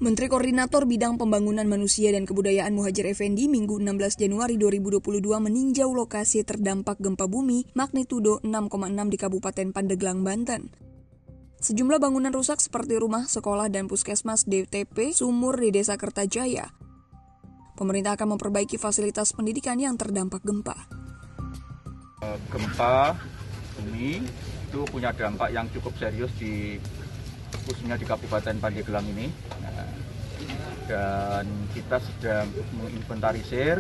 Menteri Koordinator Bidang Pembangunan Manusia dan Kebudayaan Muhadjir Effendi Minggu 16 Januari 2022 meninjau lokasi terdampak gempa bumi magnitudo 6,6 di Kabupaten Pandeglang, Banten. Sejumlah bangunan rusak seperti rumah, sekolah, dan puskesmas DTP sumur di Desa Kertajaya. Pemerintah akan memperbaiki fasilitas pendidikan yang terdampak gempa. Gempa bumi itu punya dampak yang cukup serius khususnya di Kabupaten Pandeglang ini. Dan kita sedang menginventarisir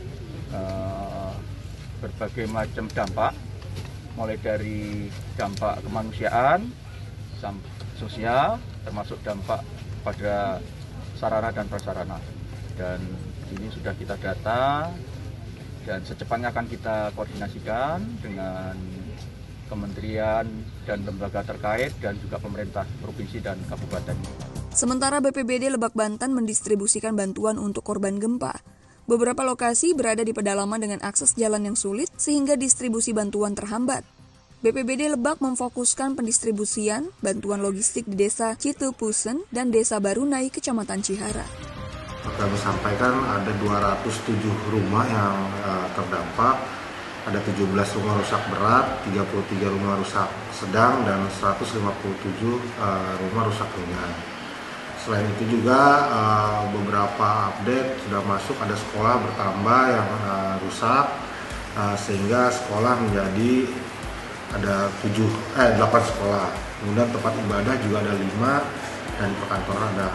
berbagai macam dampak, mulai dari dampak kemanusiaan, sosial, termasuk dampak pada sarana dan prasarana. Dan ini sudah kita data dan secepatnya akan kita koordinasikan dengan kementerian dan lembaga terkait dan juga pemerintah provinsi dan kabupaten. Sementara BPBD Lebak Banten mendistribusikan bantuan untuk korban gempa. Beberapa lokasi berada di pedalaman dengan akses jalan yang sulit sehingga distribusi bantuan terhambat. BPBD Lebak memfokuskan pendistribusian bantuan logistik di Desa Citupusen dan Desa Barunai, Kecamatan Cihara. Kami sampaikan ada 207 rumah yang terdampak. Ada 17 rumah rusak berat, 33 rumah rusak sedang, dan 157 rumah rusak ringan. Selain itu juga beberapa update sudah masuk, ada sekolah bertambah yang rusak, sehingga sekolah menjadi ada 8 sekolah. Kemudian tempat ibadah juga ada 5 dan perkantoran ada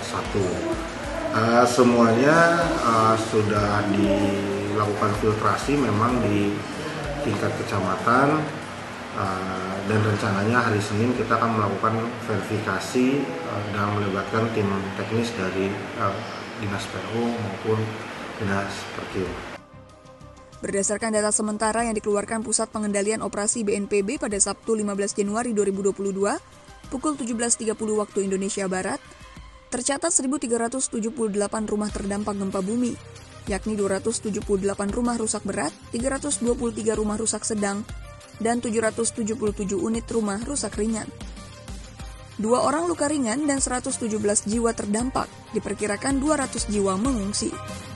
1. Semuanya sudah dilakukan filtrasi memang di tingkat kecamatan, dan rencananya hari Senin kita akan melakukan verifikasi dan melibatkan tim teknis dari Dinas PU maupun Dinas Perkil. Berdasarkan data sementara yang dikeluarkan Pusat Pengendalian Operasi BNPB pada Sabtu 15 Januari 2022, pukul 17.30 waktu Indonesia Barat, tercatat 1.378 rumah terdampak gempa bumi, yakni 278 rumah rusak berat, 323 rumah rusak sedang, dan 777 unit rumah rusak ringan. 2 orang luka ringan dan 117 jiwa terdampak, diperkirakan 200 jiwa mengungsi.